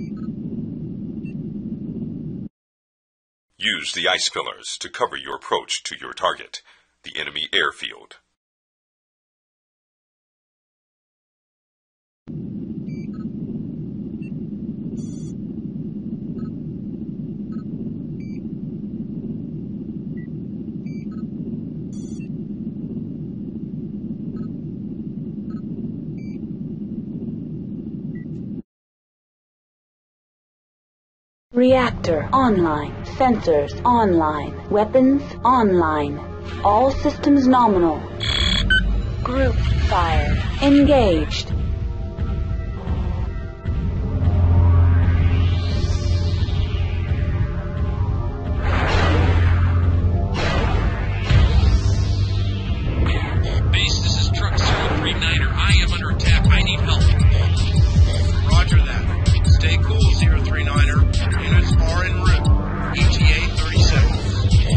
Use the ice pillars to cover your approach to your target, the enemy airfield. Reactor online. Sensors online. Weapons online. All systems nominal. Group fire. Engaged. Base, this is Truck 039er. I am under attack. I need help. Roger that. Stay cool, 039er. Units are en route. ETA 30 seconds.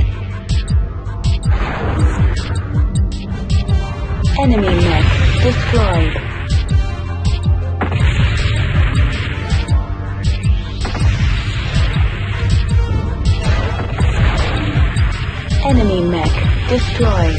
Enemy mech destroyed. Enemy mech destroyed.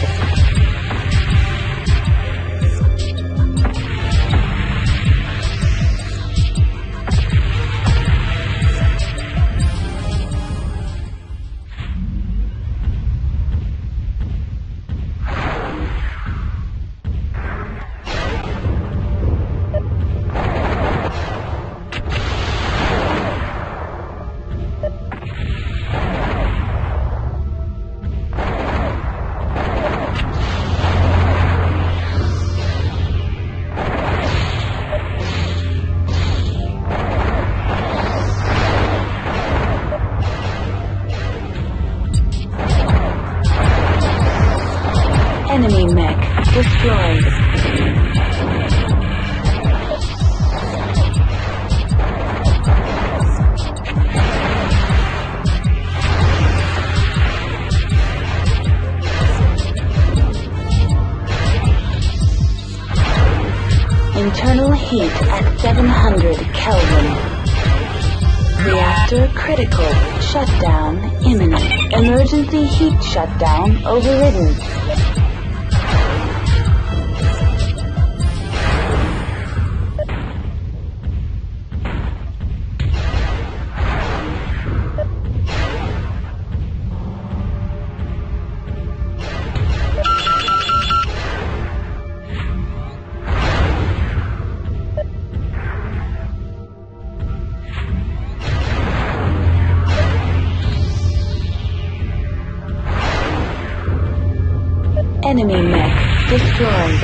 Enemy mech destroyed. Internal heat at 700 Kelvin. Reactor critical. Shutdown imminent. Emergency heat shutdown overridden. Enemy mech destroyed.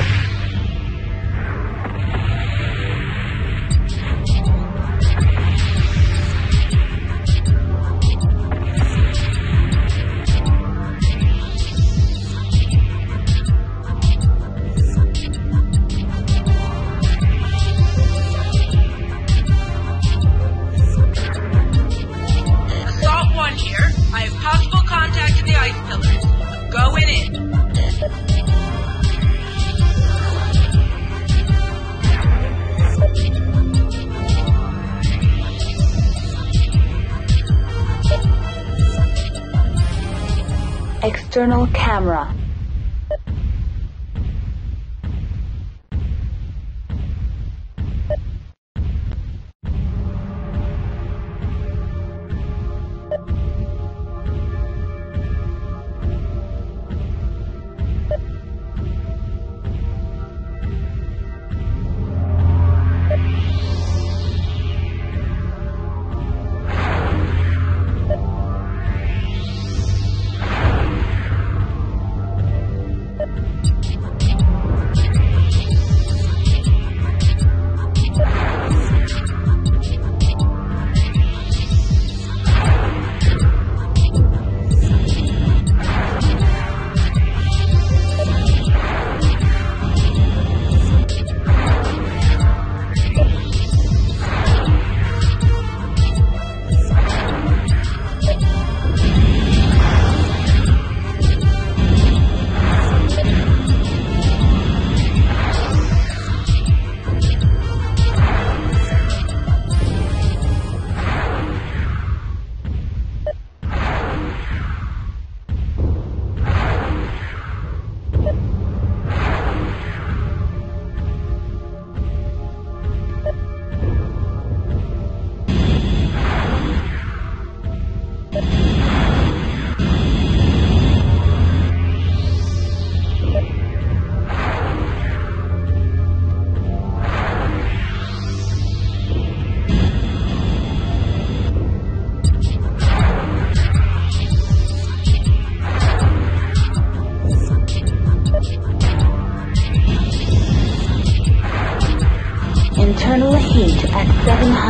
Assault 1 here. I have possible contact to the ice pillars. Go in it. External camera.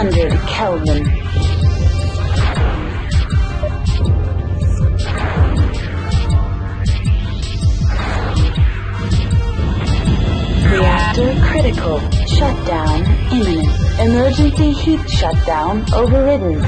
100 Kelvin. Reactor critical. Shutdown imminent. Emergency heat shutdown overridden.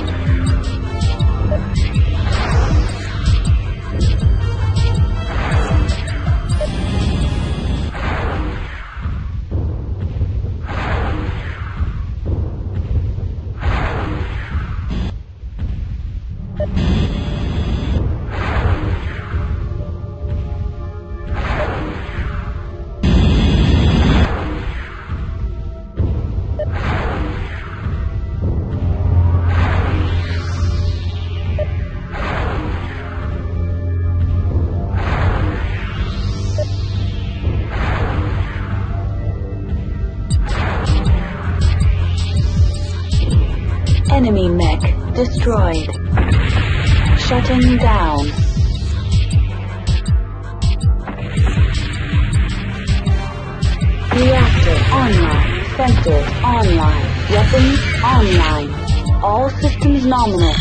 Enemy mech destroyed. Shutting down. Reactor online. Sensors online. Weapons online. All systems nominal.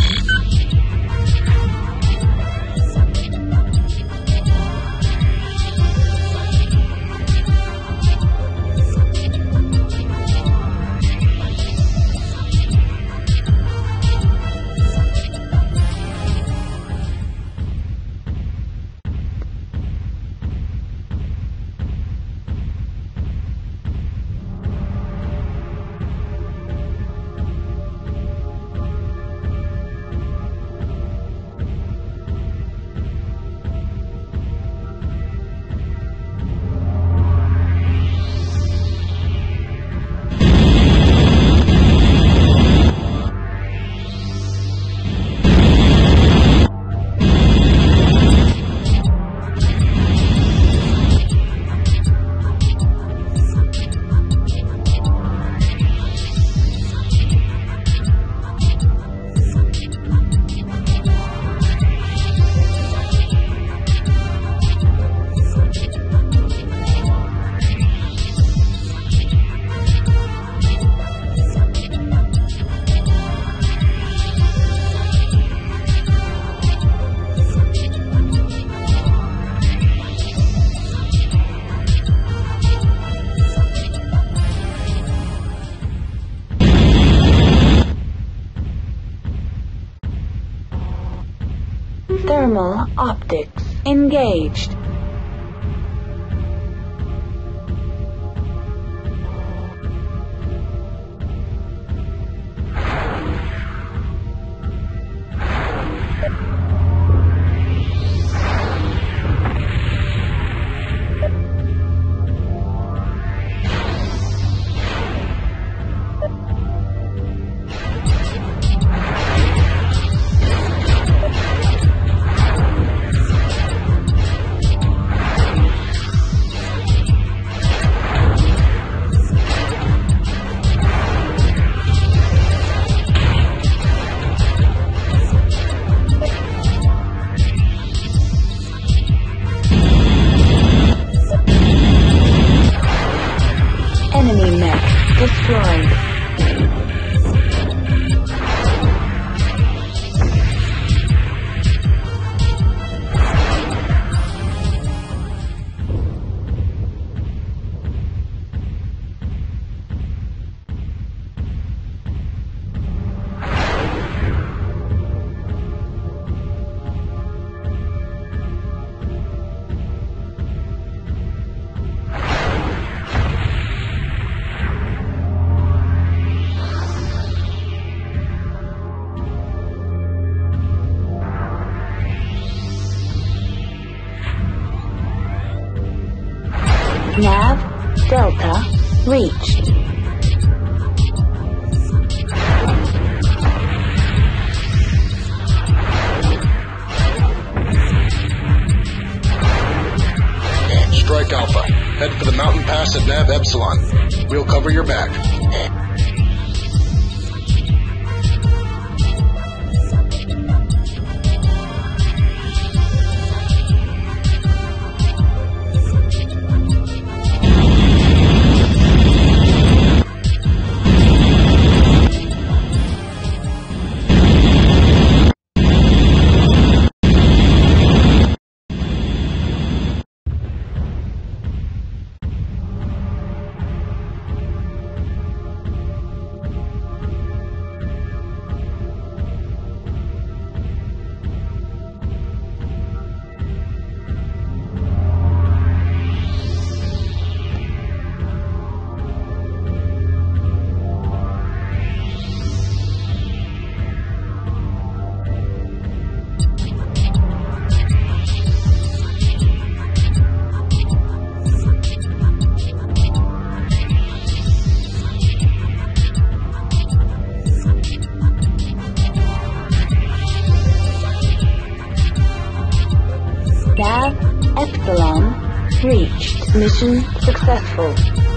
Thermal optics engaged. Enemy mech destroyed. Nav Delta reached. Strike Alpha. Head for the mountain pass at Nav Epsilon. We'll cover your back. Epsilon reached. Mission successful.